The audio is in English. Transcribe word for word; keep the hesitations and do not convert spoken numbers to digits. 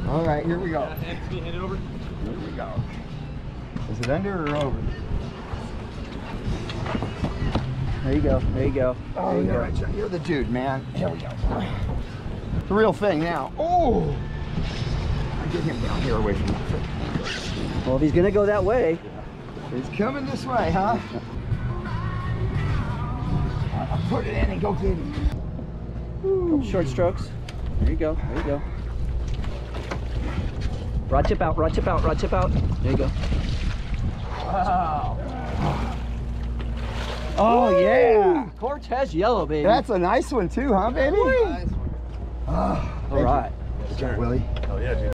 All right, here we go. Yeah, hand, hand it over. Here we go. Is it under or over? There you go. There you go. Oh, there you you're go. right, John. You're the dude, man. Here we go. The real thing now. Oh! Get him down here away from the foot. Well, if he's gonna go that way, He's coming this way, huh? I'll put it in and go get him. couple short strokes. There you go. There you go. Rod tip out. Rod tip out. Rod tip out. There you go. Wow. Oh Woo! yeah, Cortez yellow, baby. That's a nice one too, huh, baby? Nice one. Oh, all right. Good job, Willie. Oh yeah, dude.